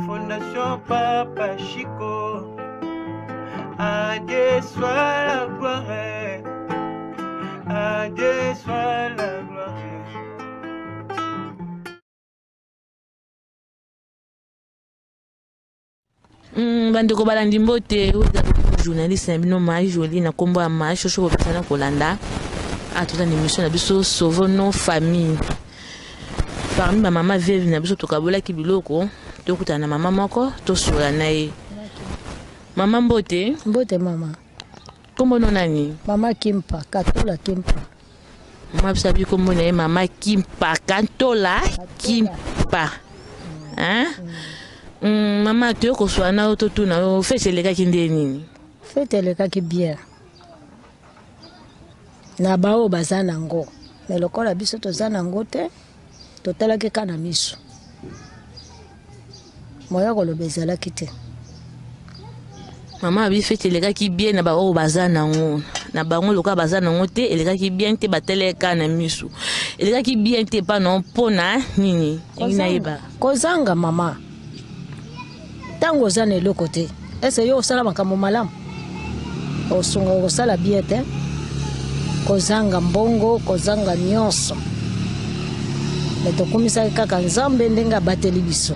Fondation Papa Chico. À Dieu soit la gloire. À Dieu soit la gloire. Bandeko balandi mbote journaliste bino mai joli na kombo ya mai shosho bopesana kolanda atoza na émission na biso Sauvons nos familles. Parmi ma maman veuve na biso tokabolaki biloko tokutana na mama moko tosola na ye. Mama mbote mama kombo no nani? Mama Kimpa Katola Kimpa. Mama bisabi kombo na ye Mama Kimpa Katola Kimpa. Hein? Mama tu ko swana auto tuna o fete leka kinde nini? Fete leka ki bien. Na bao bazana ngo. Me lokola biso to zana ngo te. To tala ke kana miso. Moya ko lo bezala kite. Mama abi fete leka ki bien na bao bazana ngo. Na bango loka bazana ngo te eleka ki bien te batele kana miso. Eleka ki bien te pa non pona nini? Ina iba. Kozanga mama. Tango zane le côté. Est-ce yo sala makambo malamu? Osunga osala bien te. Kozanga mbongo, kozanga nyonso. Leto kumisa kaka nzambe ndenga bateli biso.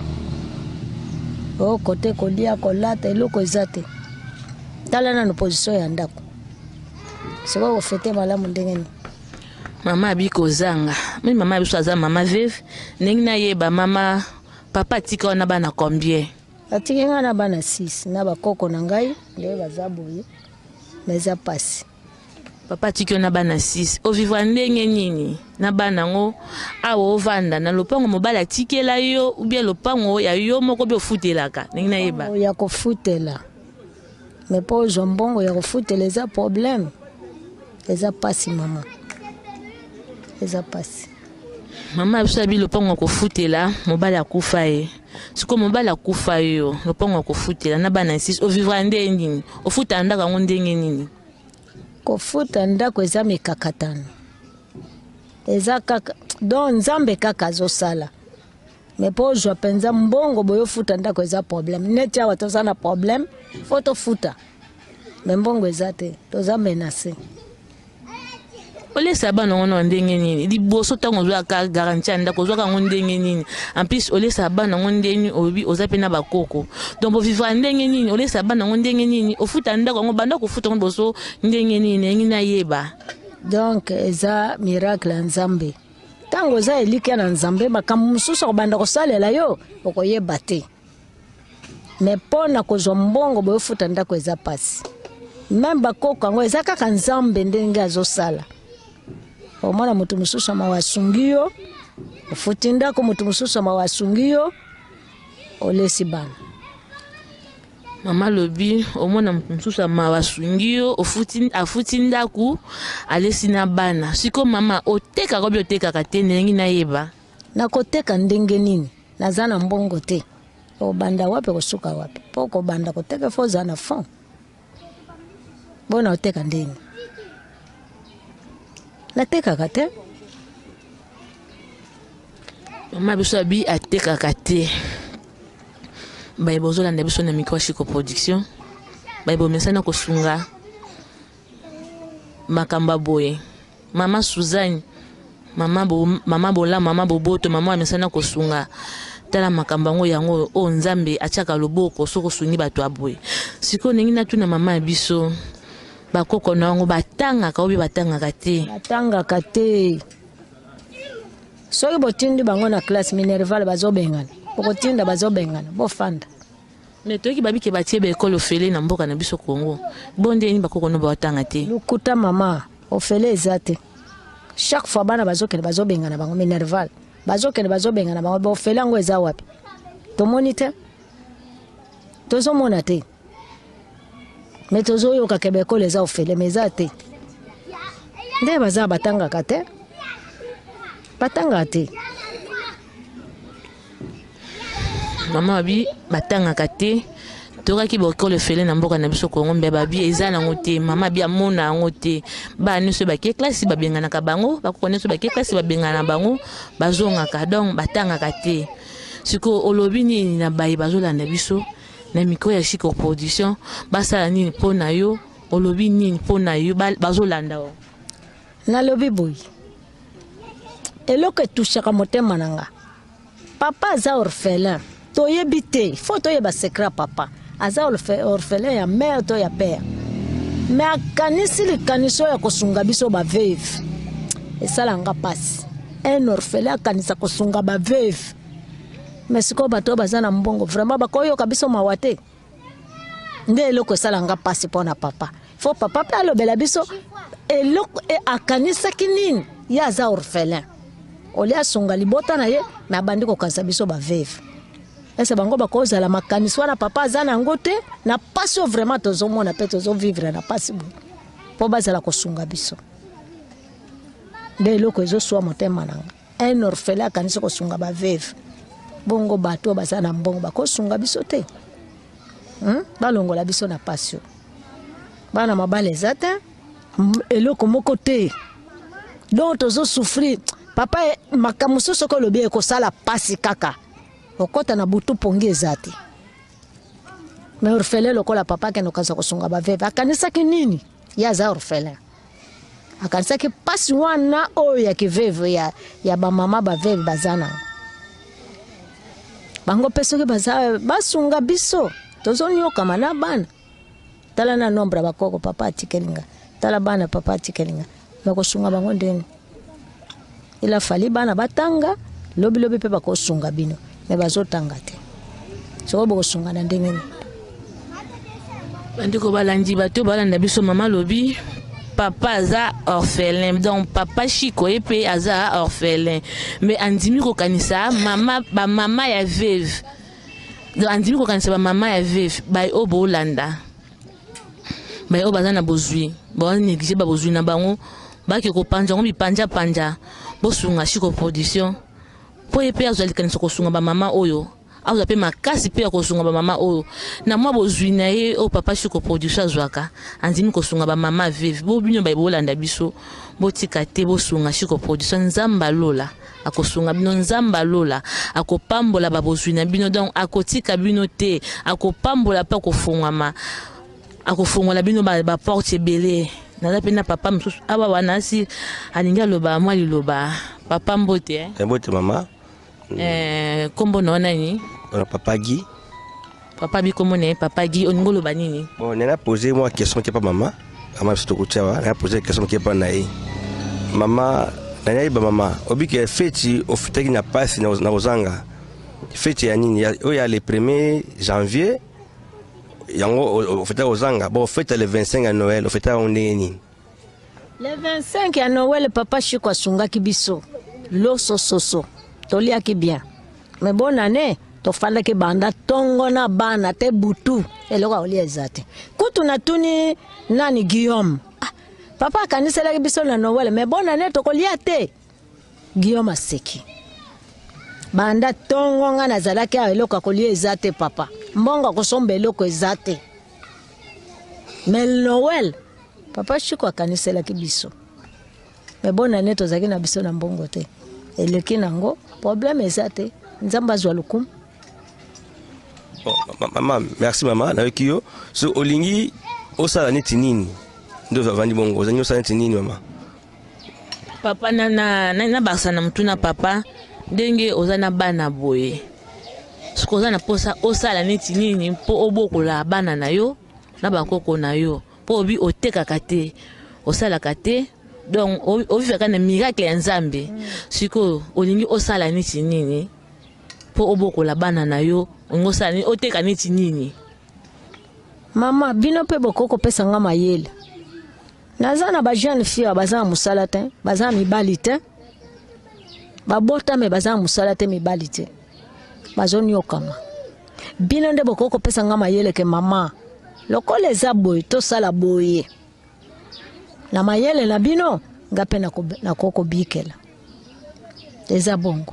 O côté kolia kolata eloko ezate. Tala na position ya ndako. Siko ko fete malamu ndengeni. Mama abi kozanga. Mi mama abi swaza mama veuve. Ndenge na yeba mama papa tika na bana combien? Atikinga na bana 6 na bakoko na ngai nde bazaboye meza pasi. Papa tikyo na bana 6 o vivre ndenge nini na bana ngo awo vanda na lopango mobala tikela yo ou bien lopango ya yo moko be futelaka ndenge na yeba ya ko futela mais po jombongo ya ko futela eza problème eza pasi mama eza pasi. Mama bisabi lopango ko futela mobala kufa ye. Siko mobala kufa yo lopango ko futela na bana 6 o vivre ndenge nini o futa ndaka ngo ndenge nini? Ko futa ndako eza mikakatano eza kaka don nzambe kaka azosala mais po jwa penza mbongo boyo futa ndako eza problème neti awa tozana problème faut to futa mais mbongo eza te toza menacé. Ole sabana ngono ndenge nini liboso tango zwa ka garantie ndako zwa ka ndenge nini en plus ole sabana ngondeni obi ozape na bakoko donc bo vivre ndenge nini ole sabana ndenge nini ofuta ndako ngo banda ko futa boso ndenge nini ngina yeba donc eza miracle nzambe tango za elike na nzambe makambo mususu banda ko salela yo okoyeba te mais pona ko zo mbongo bo futa ndako eza pasi même bakoko ngo eza kaka nzambe ndenge azosala. Omwana mutu mususu mawasungio ufutinda ko mutu mususu mawasungio olesi bana. Mama lobi omwana mutu mususu mawasungio afutinda ku alesi na bana. Siko mama oteka ko bioteka katene ngi na yeba. Na koteka ndenge nini? Nazana mbongo te. O banda wapi kosuka wapi? Poko banda koteka foza na fond. Bona oteka ndenge. Nateka kate. Mama biso abi ateka kate. Baye bozola na biso na micro Chico production. Baye bo mesana ko sunga. Makamba boye. Mama Suzanne, mama bola, mama boboto, mama mesana ko sunga. Tala makamba ngo yango o nzambe achaka loboko soko sungi bato aboye. Siko ningi na tuna mama biso. Bakoko na ngo batanga ka obi batanga kate. Batanga kate. Soki botindi bango na classe minerval bazobengana. Bokotinda bazobengana. Bofanda. Mais toki babi ke batie be école ofele na mboka na biso Congo. Bonde ni bakoko no batanga te. Lukuta mama ofele ezate. Chaque fois bana bazokene bazobengana bango minerval. Bazokene bazobengana bango bofele ngo eza wapi? Tomoni te? Tozomona te. Mais tozo yo ka kebeko les a ofele mezate. Nde baza batanga kate. Batanga te. Mama abi batanga kate. Toka ki boko le fele na mboka na biso Congo mbe babi eza na ngote mama bi amona ngote ba ni so ba ke classe ba bengana ka bango ba ko ne so ba ke classe ba bengana bango bazonga ka donc batanga kate. siko olobi nini na bayi bazolanda biso na micro ya Chico Production basala nini pona yo olobi nini pona yo bazolanda o na lobi boy eloko etushaka motema nanga papa aza orphelin toyebi te fo toyeba secret papa aza orphelin ya mère to ya père mais akanisi likaniso ya kosunga biso baveve esalanga pasi un orphelin akanisa kosunga baveve mais sikoyo bato baza na mbongo vraiment bakoyoka biso mawa te nde eloko esalanga pasi mpo na papa fo papa mpe alobela biso eloko akanisaki nini ye aza orphelin oli asunga libota na ye me abandi kokanisa biso baveve ese bango bakozala makanisi wana papa aza na yango te na pasi oyo vraiment tozomona mpe tozovivre na pasi boye mpo bazala kosunga biso nde eloko ezoswa motema nanga un orphelin akanisi kosunga baveve bongo bato baza na mbongo bakosunga biso te balongola biso na pasi bana mabale eza te eloko moko te donc tozosouffrir papa makambo mosusu soki olobi ekosala pasi kaka okota na butu pongi eza te mais orphelin lokola papa akende okanisa kosunga baveve akanisaki nini ye aza orphelin akanisaki pasi wana oyo ya kiveve ya bamama baveve baza nango bango mpe soki basunga biso tozonyokama na bana tala na nombre bakoko papa atikelinga tala bana papa atikelinga bakosunga bango ndeni ila fali bana batanga lobi mpe bakosunga bino me bazotanga te soko bokosunga na ndenge nini bandeko balandi bato balanda biso mama lobi papa aza orphelin donc papa Chico epe aza orphelin mais andimi kokanisa mama ya veuve donc andimi kokanisa mama ya veuve bay o bolanda bay o bazana bozwi bon négligé ba bozwi na bango baki kopanja ngo panja bosunga Chico Production po epe azali kanisa kosunga mama oyo azo pe makasi pe kosunga mama oyo na mwa bozwi na ye o papa Chico Production azwaka andimi kosunga mama veuve bo binyo bay bolanda biso botika te bosunga Chico Production nzamba lola akosunga bino nzamba lola akopambola babozwi na bino donc akotika bino te akopambola pa kofungama akofungola bino ba porte ebele naza pe na papa mosusu awa wanasi alingi aloba mwa liloba papa mbote mbote mama kombo na nani papa Guy papa bikomo ne papa Guy oningo loba nini bon nena poser moi question qui pas maman ama biso tokotiawa nena poser question qui pas na ye mama nani ba mama obi ke feti ofutaki na pasi na ozanga feti ya nini o ya le 1er janvier yango ofeta ozanga bon feta le 25 à Noël ofeta on nini le 25 à Noël papa Chico asungaki biso loso soso toliaki bien mais bonne année tofandaki banda tongo na bana te butu eloko olia ezate kutu na tuni nani Guillaume papa akaniselaki biso na Noël mais bonne année tokolia te Guillaume aseki banda tongo nga nazalaki eloko kolia ezate papa mbongo kosomba eloko ezate mais Noël papa Chico akaniselaki biso mais bonne année tozaki na biso na mbongo te eleki nango problème ezate nzamba azwa lukumu. Maman, merci maman. Avec yo, so olingi osala neti nini? Ndo vandi bongo, ozanyo osala neti nini maman? Papa na baksa na mutuna papa ndenge ozana bana boye. Siko ozana posa osala neti nini po obokola bana na yo na bakoko na yo. Po obi oteka kate, osala kate. Donc ovivaka na miracle ya Nzambe. Siko olingi osala neti nini po obokola bana na yo. Ngosani oteka neti nini mama bino pe bokoko pesa nga mayele nazana ba jeune fille baza musala te baza mibali te babota me baza musala te mibali te bazoni okama bino nde bokoko pesa nga mayele ke mama lokola eza boye to sala boye na mayele na bino ngape na koko bikela eza bongo.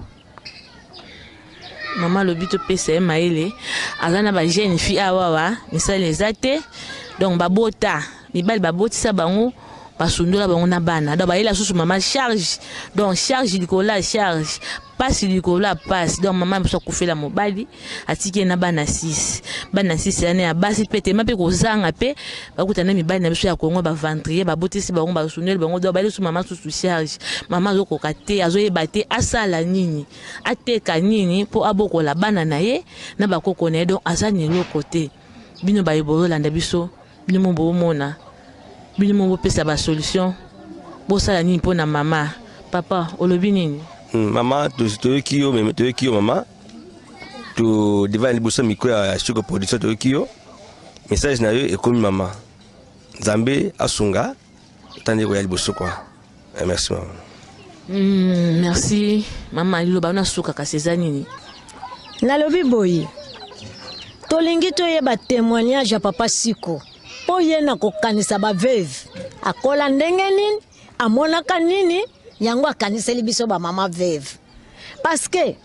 Maman le but pese maile azana ba jeune fille awawa misale ezate donc babota mibali baboti sa bango basundola bango na bana donc bayela susu mama charge donc charge likola charge passe likola passe donc mama biso kufela mobali atiki na bana 6 ane ya basi pete mape kozanga pe bakutana mibali na biso ya Kongo ba ventrier ba botisi bango ba sundola bango donc bayela susu mama susu charge mama zo kokate azoyeba te asala nini ateka nini po abokola bana na ye na bakoko na ye donc azani lokote bino bayebolo landa biso bino mo mona bino mo pesa ba solution bosala nini pona mama papa olobi nini mama toyoki yo mama to devant liboso micro ya Chico Production toyoki yo message na yo ekomi mama Nzambe asunga tande ko ya liboso kwa merci mama merci mama liloba na suka kaseza nini nalobi boyi tolingi toyeba témoignage ya papa Siko po ye na kokanisa ba veuve akola ndenge nini amonaka nini yango akaniseli biso ba mama veuve parce que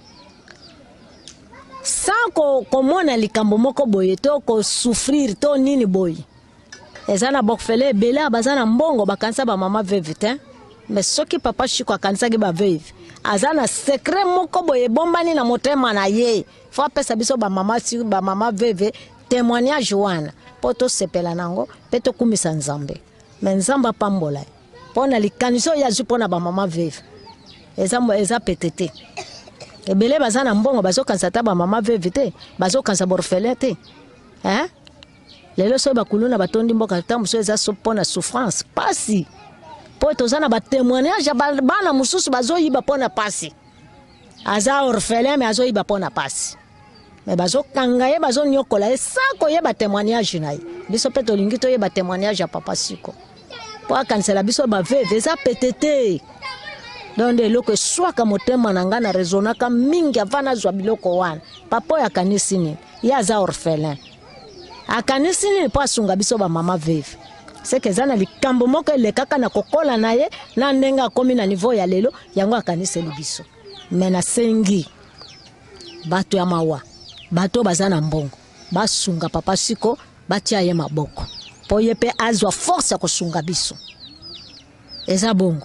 sans komona likambo moko boye to ko souffrir to nini boye ezana bokfele bela bazana mbongo bakanisa ba mama veuve te mais soki papa Siko akanisaki ba veuve azana secret moko boye bombani na motema na ye faut apesa biso ba mama veuve témoignage wana poto sepela nango peto kumisa Nzambe mais Nzamba pambola pona likaniso ya zupona ba mama veuve eza petete ebele bazana mbongo bazokanisa ta ba mama veuve te bazokanisa borfele te hein lelo so bakuluna batondi mboka tamuso eza so pona souffrance pasi po tozana ba témoignage bana mususu bazoyiba pona pasi aza orphelin mais azoyiba pona pasi mais bazokanga ye bazonyokola ye sako ye ba témoignage na ye biso pe tolingi to ye ba témoignage ya papa Siko po akanisela biso ba veuve eza petete donc de loko swaka motema na nga na rezonaka mingi avana zwa biloko wana papa ya kanisi nini ye aza orphelin akanisi nini po asunga biso ba mama veuve c'est que zana likambo moko elekaka na kokola na ye na ndenge akomi na niveau ya lelo yango akaniseli biso mais na sengi bato ya mawa bato bazana mbongo basunga papa Siko batia ye maboko po ye pe azwa force ya kosunga biso eza bongo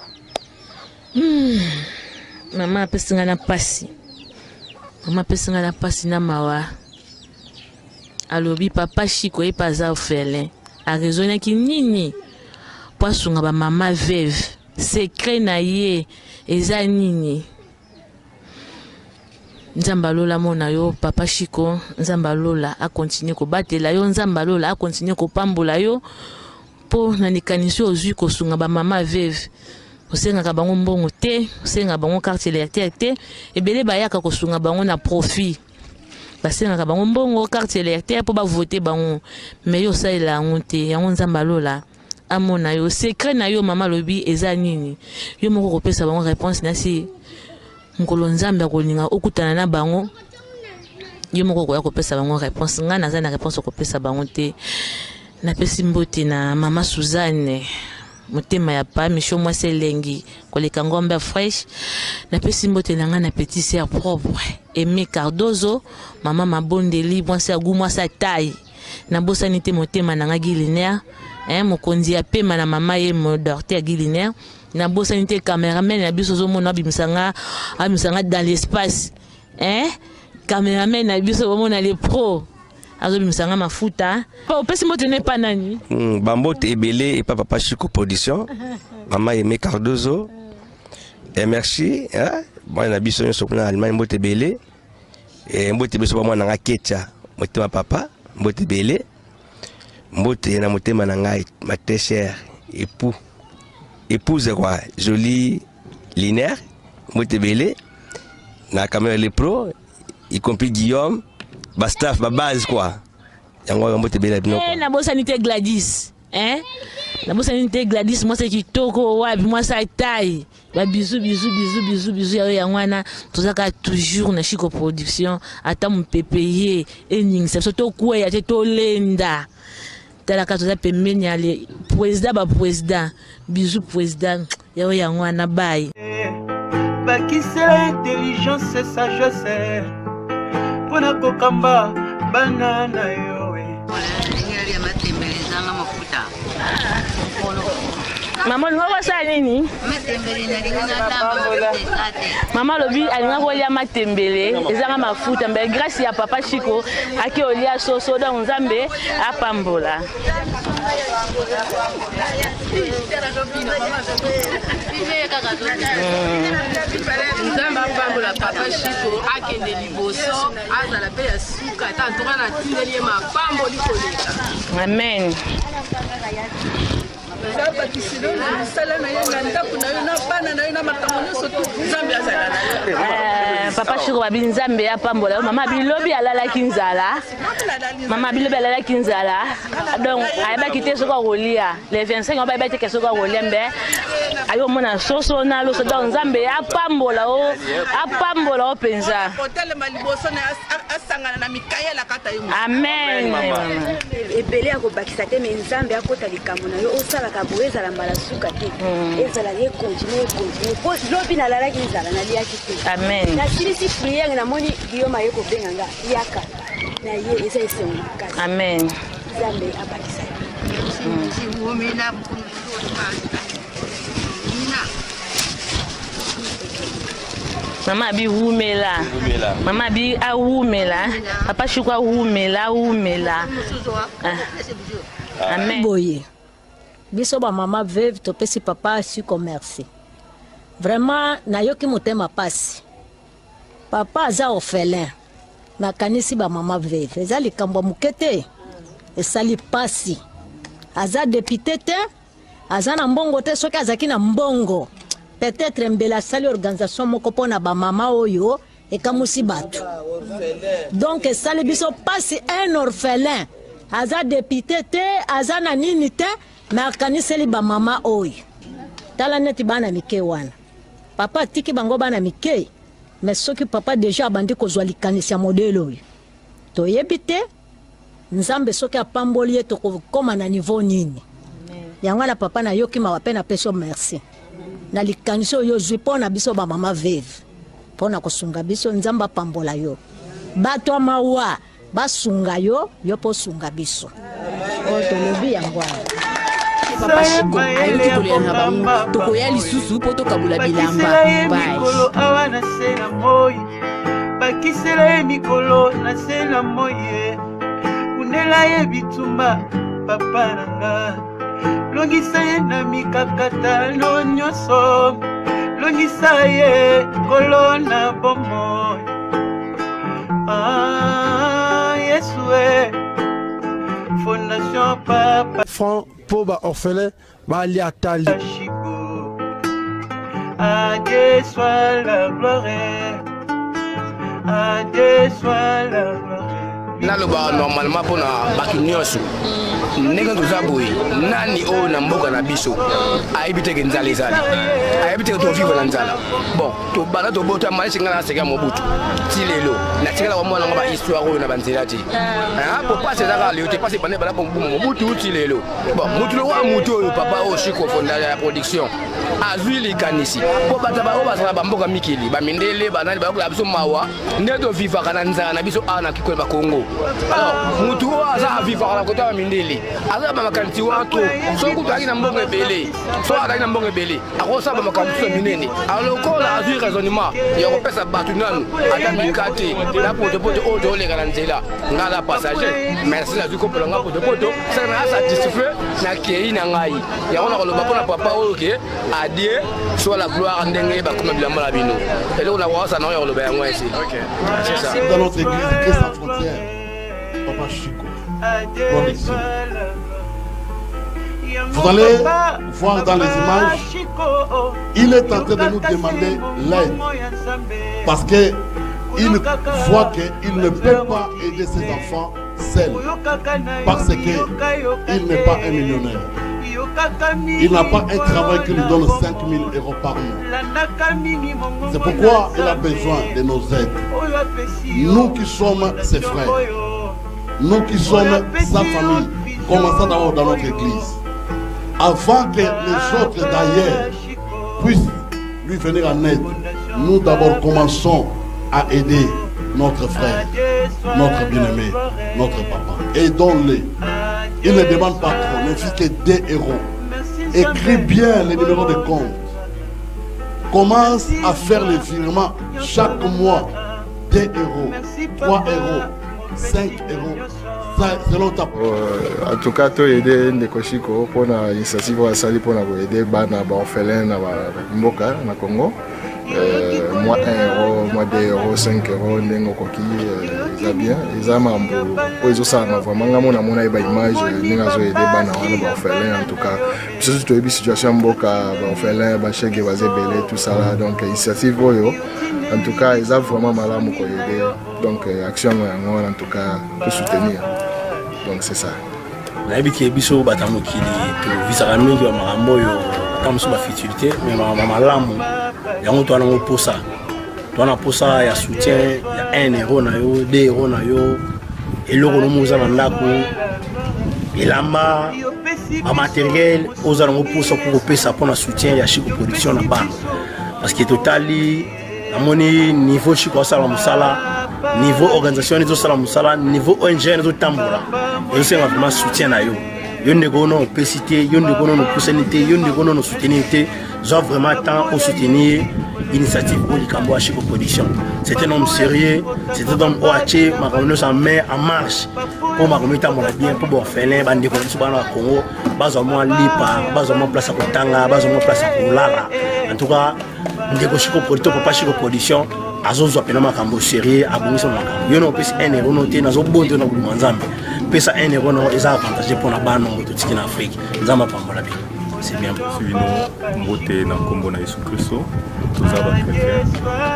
mama apesinga na pasi na mawa alobi papa Siko ye paza orphelin a raisonnaki nini po asunga ba mama veuve secret na ye eza nini Nzamba lola mona yo papa Siko Nzamba lola a continuer ko batela yo Nzamba lola a continuer ko pambola yo po na nikaniso ozui ko sunga ba mama veuve osenga ka bango mbongo te osenga bango carte électeur te ebele bayaka ko sunga bango na profit basenga ka bango mbongo carte électeur po ba voter bango mais yo saila ngonte yango Nzamba lola amona yo secret na yo mama lobi eza nini yo moko kopesa bango réponse na si Nkolo Nzambe akolinga okutana na bango yo moko koya kopesa bango réponse nga naza na réponse kopesa bango te na pesi mbote na mama Suzanne motema ya pa misho mwase lengi koleka ngombe fresh na pesi mbote na nga na petit sœur propre Aimé Cardozo mama mabondeli mwase agu mwasa taille na bosani te motema na nga Guilinaire mokonzi ya pema na mama ye mo docteur Guilinaire na bosani te cameraman na biso zo mona bimisanga dans l'espace cameraman na biso zo mona les pros azo bimisanga mafuta pa pesi moto ne pa nani bambote ebele et papa Siko Production mama Aimé Cardozo et merci moi na biso nso kuna Allemagne mbote ebele et mbote biso ba mwana nga Kecha motema papa mbote ebele mbote na motema na ngai ma très chère épouse quoi jolie linéaire motebele na caméra les pros y compris Guillaume ba staff ba base quoi yango motebele bino na bosanité Gladys na bosanité Gladys moi c'est kitoko wapi moi ça taille ba bisous yango wana tozaka toujours na Chico Production ata mpepeye ening ça surtout quoi ya to lenda tala ka toza pembeni ya le président bisous président yawe yango na bayi bakisela intelligence et sagesse pona kokamba banana yo Maman, nous avons ça, Nini. Maman, le but, elle m'a envoyé à ma tembele. Et ça m'a foutu. Grâce à Papa Chico, à qui on a soso dans Zambé, à Pambola. Nzamba Pambola, Papa Chico, à qui est liboso, à la paix à Souka, tant qu'on a tué ma Pamboli Coleta. Amen. Papa Chico babi nzambe ya pambola mama bilobi alala kinzala mama bilobi alala kinzala donc ayeba kite soko rolia les 25 on ba ba te soko rolia mbe ayo mona soso na lo so donc nzambe ya pambola o apambola o penza hotel maliboso na asangana na mikaela kata yo amen ebele ya kobakisa te mais nzambe akota likambo na yo osala ka boeza la mbala suka te ezala ye continue po lobi na lalaki nzala na liaki te amen na silisi priere na moni Guillaume aye kobenga nga yaka na ye eza esengo makasi amen nzambe abakisa Mama bi wumela. Mama bi a wumela. Papa Chico a wumela. Amen. Boye. Biso ba mama veuve to pesi papa su commerce. Vraiment na yoki motema pasi. Papa aza orphelin. Na kanisi ba mama veuve. Eza likambo mukete. Esali pasi. Aza député te. Aza na mbongo te soki azaki na mbongo. Peut-être mbela sali organisation moko pona ba mama oyo ekamusi batu. Donc sali biso pasi un orphelin. Aza député te, aza na nini te, mais akaniseli ba mama oyo. Tala neti bana mike wana. Papa tiki bango bana mike, mais soki papa déjà abandi kozwa likanisi ya modele oyo. To yebite nzambe soki apamboli ye to koma na niveau nini. Yango na papa na yoki mawape na peso merci. Na likanisi oyo zwi pona biso ba mama veuve. Pona kosunga biso nzamba pambola yo. Bato mawa basunga yo po sunga biso. O tolobi yango. Papa Chico ayoki kolia na bango tokoya lisusu po tokabula bilamba mikolo awa na se na moi bakisela ye mikolo na se na moi kunela ye bitumba papa nanga longisa ye na mikakatano nyonso longisa ye kolo na bomoi Yesue Fondation Papa Franc Poba orphelin Bali Atali Chico à Dieu soit la gloire à Dieu soit la gloire naloba normalement pona bakinyosu nega tuzaboyi nani o na mboka na biso aibite ke nzala ezali aibite to vivre na nzala bon to bana to bota malisi ngala seka mobutu tilelo na tikala wa mwana ngaba histoire oyo na banzela ti po passer za leo te passer bana bana mobutu tilelo bon mutu lo wa mutu oyo papa o Chico fonda ya production azwi likanisi po bata ba o basala bamboka mikili ba mindele banani ba ko biso mawa ndeto vivre kana nzala na biso ana kikola ba Congo alors mutu aza vivre kana kota ba mindele aza ba makanti wato so kutaki na mbongo ebele so akaki na mbongo ebele akosa ba makanti so minene alors kola azwi raisonnement ya ko pesa batu nanu ata mikate na poto o to le kana nzela ngala passager merci na zuko polanga poto ça na satisfait na kei na ngai ya ona ko loba pona papa o ke adie soit la gloire ndenge ba kuma bilamba la bino et là on a voir ça na yo loba yango ici OK c'est ça dans notre église Christ sans frontières Papa Chico vous allez voir dans les images il est en train de nous demander l'aide parce que il voit qu'il ne peut pas aider ses enfants seul parce qu'il n'est pas un millionnaire. Il n'a pas un travail qui lui donne 5 000 € par mois. C'est pourquoi il a besoin de nos aides. Nous qui sommes ses frères, nous qui sommes sa famille, commençons d'abord dans notre église. Avant que les autres d'ailleurs puissent lui venir en aide, nous d'abord commençons à aider notre frère, notre bien-aimé, notre papa. Aidons-les. Il ne demande pas trop, ne fait que 2 €. écris bien les numéros de compte. Commence à faire les virements chaque mois. 2 euros, 3 euros, 5 euros. Ça, selon ta... En tout cas, tu as aidé Ndeko pour l'initiative pour aider les orphelins dans Congo. Moi 1 euro, moi 2 euros, 5 euros, Nengo Koki, ils ont bien. Ils ont vraiment une image, ils ont aidé les orphelins. En tout cas, surtout une situation de orphelins, tout ça. Donc, l'initiative, en tout cas, ils ont vraiment mal aider. Donc, action, en tout cas, pour soutenir. Donc, c'est ça. Je sais que les gens qui futilité, mais il y a un posa. Il y a soutien, il y a 1 euro, 2 euros, et le il y a un matériel, aux allons posa pour ça pour le soutien, il y a Chico Production là-bas. Parce que total, à mon niveau Chico Salamusala, niveau organisation de Salamusala, niveau ONG de Tamboura, et c'est vraiment soutien à eux. Yon ne gono opacité, yon ne gono opportunité, yon ne gono soutenité, j'ai vraiment temps pour soutenir l'initiative pour les Cambo Chico Production. C'est un homme sérieux, c'est un homme OHC, ma communauté en main en marche pour ma communauté mon bien pour orphelin, bande de Congo, basement Lipa, basement place à Kotanga, basement place à Kulala. En tout cas, Ndeko Chico Production, Papa Chico Production, azozo apena makambo sérieux, abonisa makambo. Yon no pesi 1 euro noté, nazo bondo na buluma nzambe. Pesa 1 euro no eza avantage pour na bana to tiki na Afrique. Nzamba pambola bi. C'est bien. Suivino mbote na kombo na Yesu Kristo, toza ba chrétien.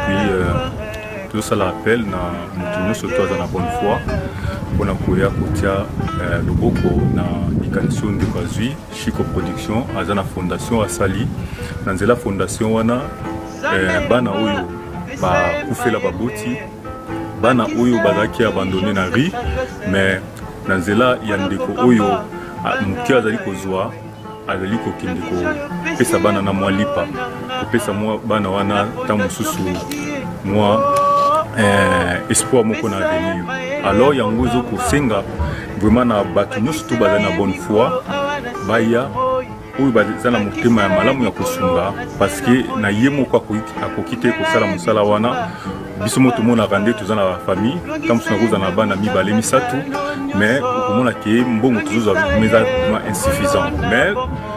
Puis tout ça l'appel na mutuno surtout za na bonne foi. Bona koya kotia loboko na ikanso ndeko azui Chico Production azana fondation asali. Na nzela fondation wana bana oyo ba kufela baboti bana oyo bazaki abandonné na ri mais na nzela ya ndeko oyo muki azali kozwa azali kokende ko pesa bana na mwa lipa kopesa mwa bana wana ntango mosusu mwa espoir moko na avenir. Alors yango ezokosenga vraiment na bato nyonso to bazali na bonne foi baya oyo baza na motema ya malamu ya kosunga parce que na ye moko akoki te kosala mosala wana biso moto monaka nde toza na famille ntango mosusu nakozala na bana mibale misatu mais okomona ke mbongo tozozwa eza insuffisant mais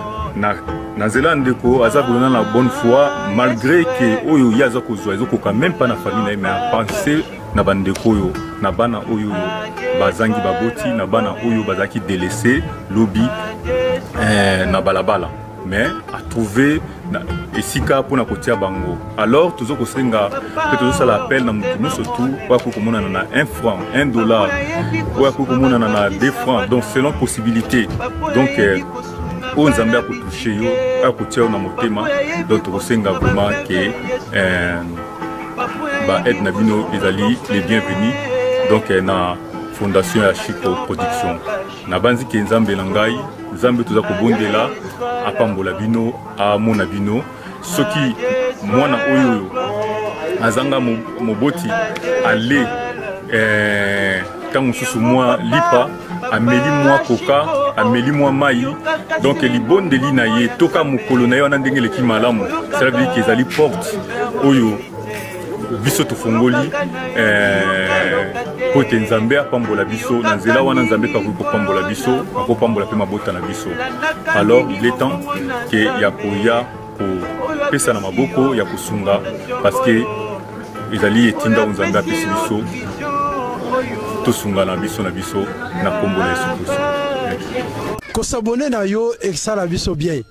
na nzela ndeko aza kolona na bonne foi malgré ke oyo ye aza kozwa ezokoka même pas na famille na ye mais apense na bandeko oyo na bana oyo bazangi baboti na bana oyo bazalaki délaissé lobi na balabala mais a trouvé esika pour na kotia bango. Alors toujours kosenga peut toujours ça l'appel na mutu surtout kwa kokomona na 1 franc 1 dollar kwa kokomona na 2 francs donc selon possibilité donc o nzambe a toucher yo a kotia na motema donc kosenga vraiment que ba aide na bino ezali les bienvenus donc na fondation ya Chico Production na banzi ke nzambe na ngai nzambe toza kobondela apambola bino amona bino soki mwana oyo azanga moboti ale tango mosusu mwa lipa ameli mwa koka ameli mwa mai donc libondeli na ye toka mokolo na ye wana ndenge eleki malamu cela veut dire que ezali porte oyo biso tofongoli po te nzambe apambola biso na nzela wana nzambe kakoki kopambola biso akopambola mpe mabota na biso. Alors il est temps ke ya koya kopesa na maboko ya kosunga parce que ezali etinda nzambe apesi biso tosunga na biso na kombo na Yesu Kristo. Kosabone na yo esala biso bien.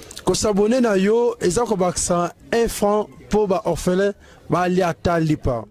Kosabone na yo eza kobakisa 1 franc pour ba orphelin ba liata lipa.